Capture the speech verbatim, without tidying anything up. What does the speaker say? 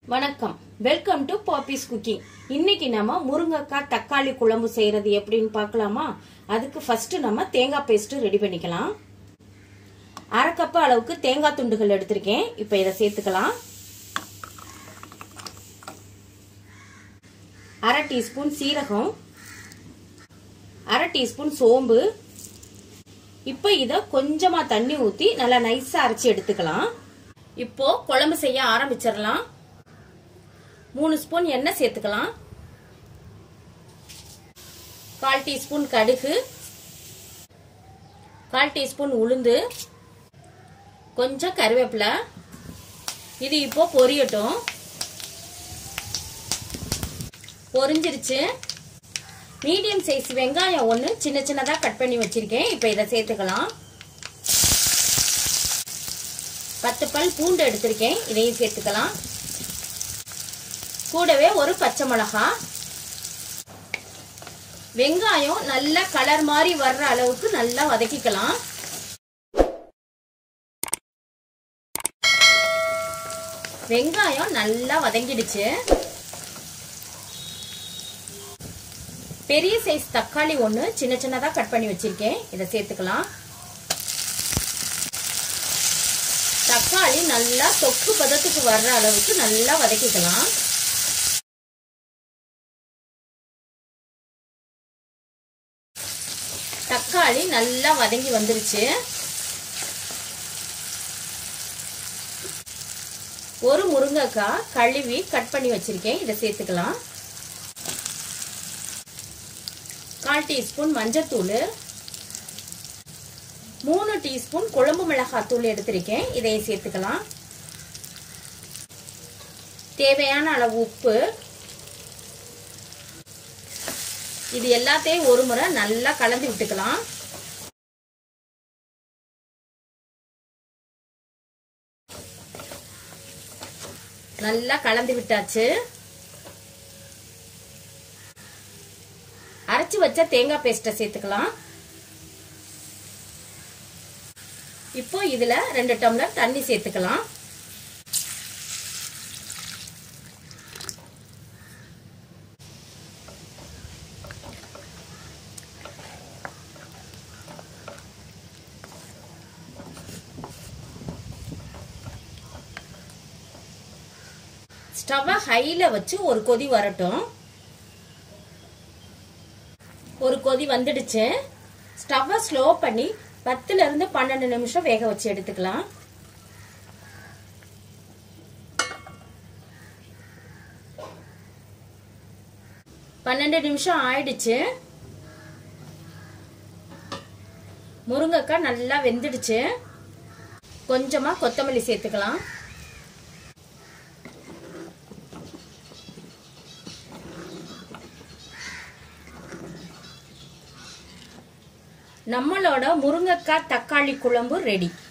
வணக்கம், welcome to Poppys cooking. இன்னைக்கு நம்ம முருங்கக்கா தக்காளி குழம்பு செய்யறது எப்படின்னு பார்க்கலாமா? அதுக்கு ஃபர்ஸ்ட் நம்ம தேங்காய் பேஸ்ட் ரெடி பண்ணிக்கலாம். அரை கப் அளவுக்கு தேங்காய் துண்டுகள் எடுத்திருக்கேன். இப்ப இதை சேர்த்துக்கலாம். அரை டீஸ்பூன் சீரகம், அரை டீஸ்பூன் சோம்பு. இப்ப இத கொஞ்சமா தண்ணி ஊத்தி நல்லா நைஸா அரைச்சி எடுத்துக்கலாம். இப்போ குழம்பு செய்ய ஆரம்பிச்சிடலாம். மூணு ஸ்பூன் எண்ணெய் சேர்த்துக்கலாம். கால் டீஸ்பூன் கடுகு, கால் டீஸ்பூன் உளுந்து, கொஞ்சம் கருவேப்பிலை. இது இப்போ பொரியட்டும். பொரிஞ்சிருச்சு. மீடியம் சைஸ் வெங்காயம் ஒன்று சின்ன சின்னதாக கட் பண்ணி வச்சிருக்கேன். இப்போ இதை சேர்த்துக்கலாம். பத்து பல் பூண்டு எடுத்திருக்கேன். இதையும் சேர்த்துக்கலாம். கூடவே ஒரு பச்சை மிளகாய். வெங்காயம் நல்ல கலர் மாதிரி வர்ற அளவுக்கு நல்லா வதக்கிக்கலாம். வெங்காயம் நல்லா வதங்கிடுச்சு. பெரிய சைஸ் தக்காளி ஒன்று சின்ன சின்னதா கட் பண்ணி வச்சிருக்கேன். இதை சேர்த்துக்கலாம். தக்காளி நல்லா தொக்கு பதத்துக்கு வர்ற அளவுக்கு நல்லா வதக்கிக்கலாம். தக்காளி நல்லா வதங்கி வந்துருச்சு. ஒரு முருங்கைக்காய் கழுவி கட் பண்ணி வச்சிருக்கேன். இதை சேர்த்துக்கலாம். கால் டீஸ்பூன் மஞ்சத்தூள், மூணு டீஸ்பூன் குழம்பு மிளகாய் தூள் எடுத்திருக்கேன். இதையும் சேர்த்துக்கலாம். தேவையான அளவு உப்பு. இது எல்லாத்தையும் ஒரு முறை நல்லா கலந்து விட்டுக்கலாம். நல்லா கலந்து விட்டாச்சு. அரைச்சு வச்ச தேங்காய் பேஸ்ட சேர்த்துக்கலாம். இப்போ இதுல ரெண்டு டம்ளர் தண்ணி சேர்த்துக்கலாம். ஸ்டவ் ஹைல வச்சு ஒரு கொதி வரட்டும். ஒரு கொதி வந்துடுச்சு. ஸ்டவ் ஸ்லோ பண்ணி பத்துல இருந்து பன்னெண்டு நிமிஷம் வேக வச்சு எடுத்துக்கலாம். பன்னெண்டு நிமிஷம் ஆயிடுச்சு. முருங்கைக்காய் நல்லா வெந்துடுச்சு. கொஞ்சமா கொத்தமல்லி சேர்த்துக்கலாம். நம்மளோட முருங்கக்காய் தக்காளி குழம்பு ரெடி.